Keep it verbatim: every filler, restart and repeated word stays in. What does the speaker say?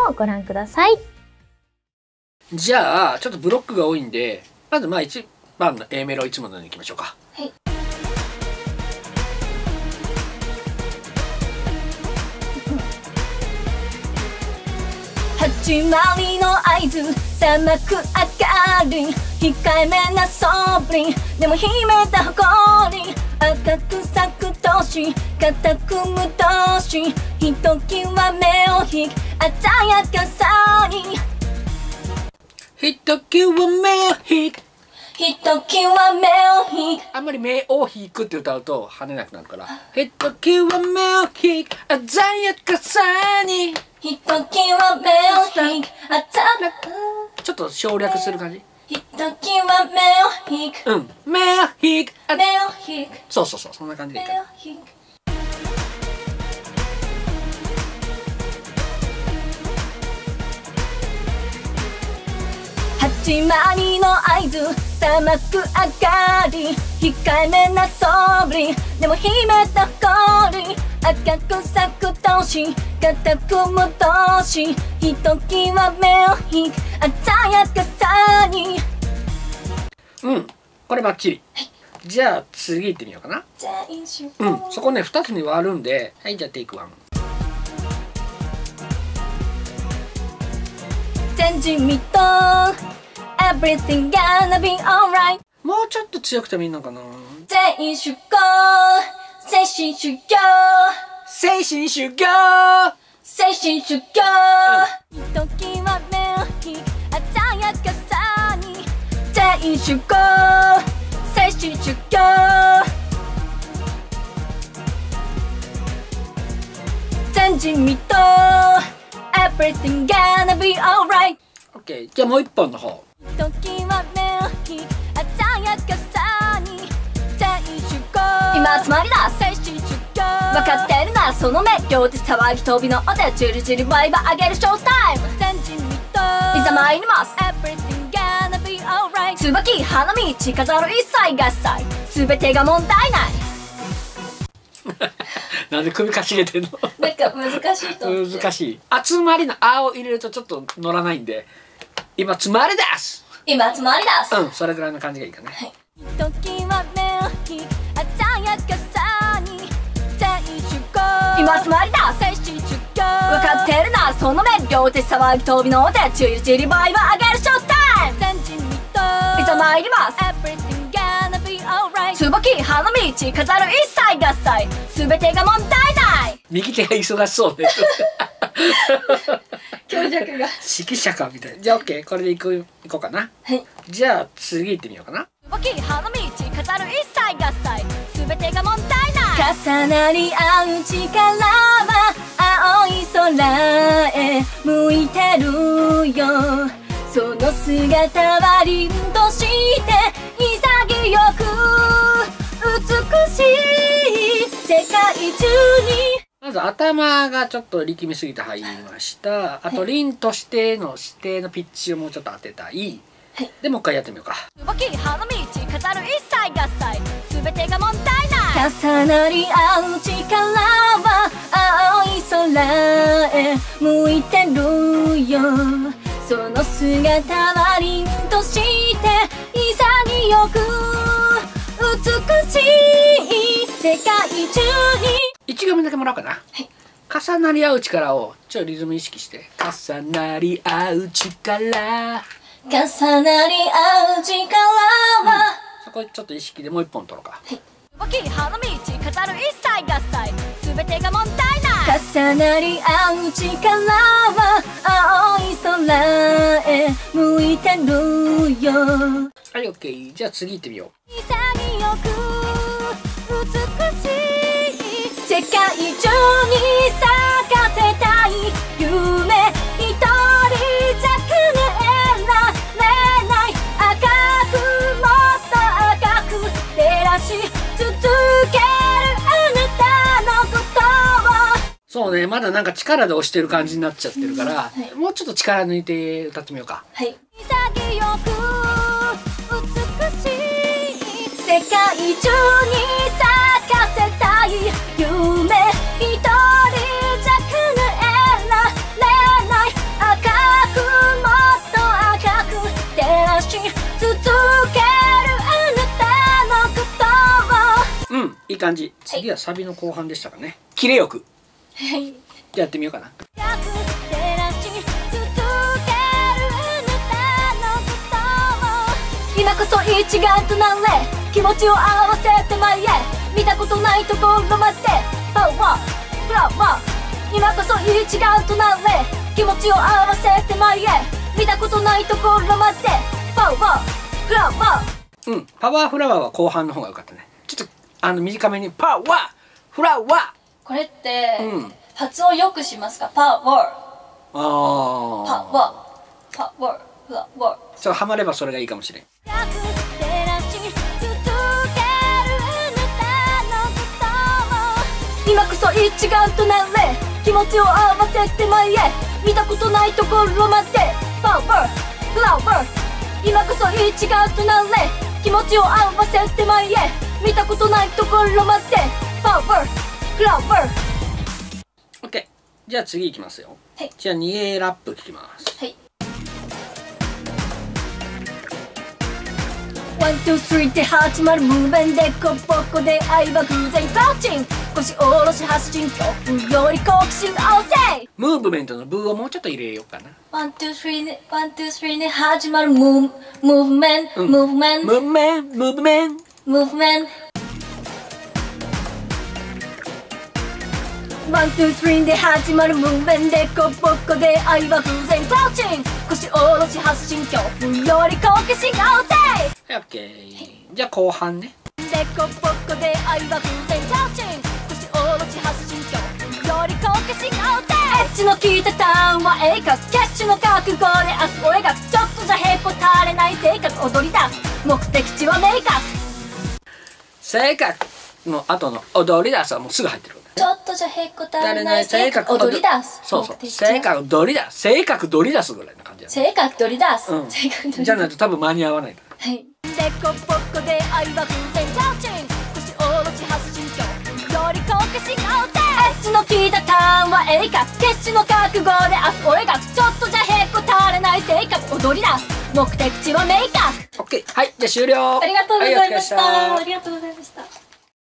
をご覧ください。 じゃあちょっとブロックが多いんで、まずまあいちばんの A メロいつものようにいきましょうか。 はい。始まりの合図、さまく明るい控えめなそぶりでも秘めた誇り、赤く咲く年固く無動し、ひときわ目を引く鮮やかさに、 ひときわ目を引く、 ひときわ目を引く。 あんまり目を引くって歌うと跳ねなくなるから、ひときわ目を引く鮮やかさに、 ひときわ目を引くあたらちょっと省略する感じ。 ひときわ目を引く、 うん目を引く、 目を引く、 そうそうそう、そんな感じでいいかな。 目を引く。始まりの合図、さまく明かり控えめなそぶりでも秘めた誇り、赤く咲く年固く無動し、ひときわ目を引く鮮やかさに。 うん、これバッチリ。じゃあ次行ってみようかな。うん、そこねふたつに割るんで、はい、じゃあテイクワン。 前人未到 Everything gonna be alright。 もうちょっと強くてもいいのかな。 全員集合、精神修行、 精神修行、 精神修行、ひときわ目を引く鮮やかさに、全員集合、精神修行、前人未到 Everything gonna be alright。 オッケー、じゃあもう一本の方。 ひときわ目を引く鮮やかさに、全員集合、今集まりだ精神修行、分かってるならその目、両手騒ぎ飛びのお手、チリチリバイバー上げるショータイム、前人未到いざ参ります Everything gonna be alright。 椿花道飾る一切合切、全てが問題ない。 なんで首かしげてんの。 なんか難しいと思って。 難しい。集まりの「あ」を入れるとちょっと乗らないんで、今集まりです。 今集まりだす。 うん、それぐらいの感じがいいかな。 ひときわ目を引く鮮やかさに、全員集合、今集まりだ精神修行、分かってるなその目、両手騒ぎ飛びのお手、チリチリバイバー上げるショータイム、前人未到いざ参ります Everything gonna be alright。 椿花道飾る一切合切、全てが問題ない。 右手が忙しそうで強弱が指揮者かみたいな。じゃあ OK、 これでいこう、いこうかな。 はい。 じゃあ次行ってみようかな。 椿花道飾る一切合切、全てが問題ない。重なり合う力は青い空へ向いてるよ、その姿は凛として潔く美しい世界中に。 まず頭がちょっと力みすぎて入りました。あと凛としての指定のピッチをもうちょっと当てたい。はい、でもう一回やってみようか。 椿花道飾る一切合切、全てが問題ない。重なり合う力は青い空へ向いてるよ、その姿は凛として潔く美しい世界中に。 いち行目だけもらおうかな。はい、重なり合う力をちょっとリズム意識して、重なり合う力、 重なり合う力は、 うん、そこちょっと意識でもう一本取ろうか。 椿花道飾る一切合切、全てが問題ない。重なり合う力は青い空へ向いてるよ。 はい、オッケー。じゃあ次行ってみよう。 潔く美しい世界中に咲かせたい夢、一人じゃくねられない、赤くもっと赤く照らし続けるあなたのことを。 そうね、まだなんか力で押してる感じになっちゃってるから、うん、はい、もうちょっと力抜いて歌ってみようか。 はい。潔く美しい世界中に咲かせたい夢、一人じゃくねられない、 感じ。次はサビの後半でしたかね。キレよく。 はい。 じゃあやってみようかな。 今こそ一丸となれ、気持ちを合わせて前へ、見たことないところまでパワーフラワー。今こそ一丸となれ、気持ちを合わせて前へ、見たことないところまでパワーフラワー。 うん、パワーフラワーは後半の方が良かったね。ちょっとあの短めにパワーフラワー。 これって、 うん、 発音よくしますか？パワー。ああ。パワーパワーフラワー。 そうハマればそれがいいかもしれん。 今こそ一丸となれ、気持ちを合わせて前へ、見たことないところまでパワーフラワー。今こそ一丸となれ、気持ちを合わせて前へ、見たことないところまでパワーフラワー。 OK。 じゃあ次いきますよ。 はい。 じゃあにエーラップ聞きます。 はい。ワン、ツー、スリーって始まるムーブメントでこぼこで愛は偶然クラウチン、腰下ろし発進恐怖より好奇心旺盛。 ムーブメントのブーをもうちょっと入れようかな。 ワン、ツー、スリーね、ワン、ツー、スリーね始まるムーブムーブメント、ムーブメント、 ムーブメント、ムーブメント、 ムーブメント。ワン、ツー、スリーで始まるムーブメントでこぼこで愛は偶然クラウチン、腰下ろし発進恐怖より好奇心旺盛。 オッケー。じゃあ後半ね。 でこぼこで愛は偶然クラウチン、腰下ろし発進恐怖より好奇心旺盛。エッジの効いたターンは鋭角、キャッシュの覚悟で明日を描く、ちょっとじゃへこたれない性格踊り出す、目的地は明確。 性格の後の踊り出すはもうすぐ入ってる。 ちょっとじゃへこたれない性格踊り出す。 そうそう。性格踊り出す。性格踊り出すぐらいな感じだね。 性格踊り出す。 うん。 性格踊り出す。 じゃないと多分間に合わないから。 はい。でこぼこで愛は偶然クラウチン、腰下ろし発進恐怖より好奇心旺盛。エッジの効いたターンは鋭角、決死の覚悟で明日を描く、ちょっとじゃへこたれない性格踊り出す、目的地は明確。 オッケー。はい。じゃあ終了。 ありがとうございました。ありがとうございました。